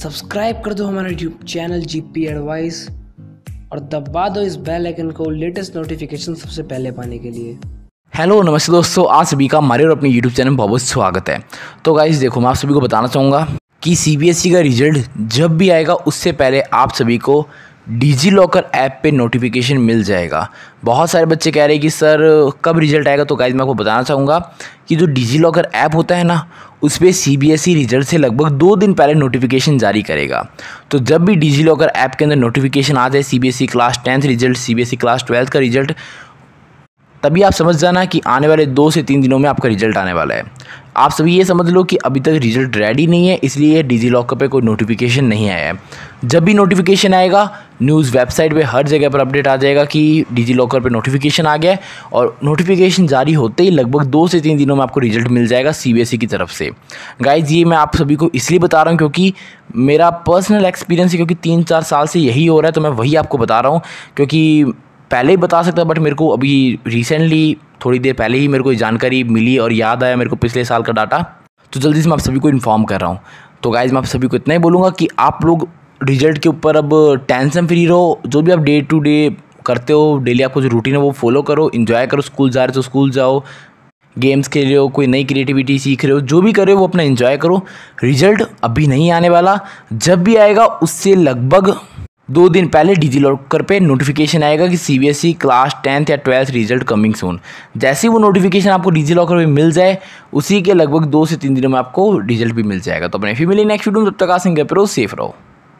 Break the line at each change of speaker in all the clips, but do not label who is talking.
Subscribe कर दो हमारा यूट्यूब चैनल जीपी एडवाइस और दबा दो इस बेल आइकन को लेटेस्ट नोटिफिकेशन सबसे पहले पाने के लिए।
हेलो नमस्ते दोस्तों, आप सभी का हमारे और अपने यूट्यूब चैनल में बहुत बहुत स्वागत है। तो गाइस देखो, मैं आप सभी को बताना चाहूँगा कि सीबीएसई का रिजल्ट जब भी आएगा उससे पहले आप सभी को डिजी लॉकर ऐप पे नोटिफिकेशन मिल जाएगा। बहुत सारे बच्चे कह रहे हैं कि सर कब रिजल्ट आएगा, तो गाइस मैं आपको बताना चाहूँगा कि जो डिजी लॉकर ऐप होता है ना, उस पर सीबीएसई रिजल्ट से लगभग 2 दिन पहले नोटिफिकेशन जारी करेगा। तो जब भी डिजी लॉकर ऐप के अंदर नोटिफिकेशन आ जाए CBSE class 10th result, CBSE class 12th का रिजल्ट, तभी आप समझ जाना कि आने वाले 2 से 3 दिनों में आपका रिजल्ट आने वाला है। आप सभी ये समझ लो कि अभी तक रिजल्ट रेडी नहीं है, इसलिए डिजी लॉकर पे कोई नोटिफिकेशन नहीं आया है। जब भी नोटिफिकेशन आएगा न्यूज़ वेबसाइट पे हर जगह पर अपडेट आ जाएगा कि डिजी लॉकर पे नोटिफिकेशन आ गया है, और नोटिफिकेशन जारी होते ही लगभग 2 से 3 दिनों में आपको रिजल्ट मिल जाएगा सीबीएसई की तरफ से। गाइज ये मैं आप सभी को इसलिए बता रहा हूँ क्योंकि मेरा पर्सनल एक्सपीरियंस है, क्योंकि 3-4 साल से यही हो रहा है, तो मैं वही आपको बता रहा हूँ। क्योंकि पहले ही बता सकता, बट मेरे को अभी रिसेंटली थोड़ी देर पहले ही मेरे को जानकारी मिली और याद आया मेरे को पिछले साल का डाटा, तो जल्दी से मैं आप सभी को इन्फॉर्म कर रहा हूँ। तो गाइज मैं आप सभी को इतना ही बोलूँगा कि आप लोग रिजल्ट के ऊपर अब टेंशन फ्री रहो। जो भी आप डे टू डे करते हो, डेली आपको जो रूटीन है वो फॉलो करो, इन्जॉय करो। स्कूल जा रहे हो तो स्कूल जाओ, गेम्स खेल रहे हो, कोई नई क्रिएटिविटी सीख रहे हो, जो भी कर रहे हो वो अपना एंजॉय करो। रिजल्ट अभी नहीं आने वाला, जब भी आएगा उससे लगभग 2 दिन पहले डिजी लॉकर पे नोटिफिकेशन आएगा कि सीबीएसई क्लास 10th या 12th रिजल्ट कमिंग सून। जैसे ही वो नोटिफिकेशन आपको डिजी लॉकर पे मिल जाए, उसी के लगभग 2 से 3 दिनों में आपको रिजल्ट भी मिल जाएगा। तो अपने फिर मिलेंगे नेक्स्ट वीडियो में, तब तक आप सिंह पे रहो, सेफ रहो।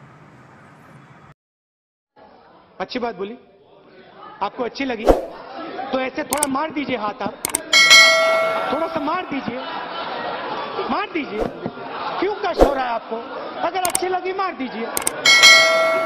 अच्छी बात बोली, आपको अच्छी लगी तो ऐसे थोड़ा मार दीजिए हाथ, आप थोड़ा सा मार दीजिए, मार दीजिए। क्यों कष्ट हो रहा है आपको? अगर अच्छी लगी मार दीजिए।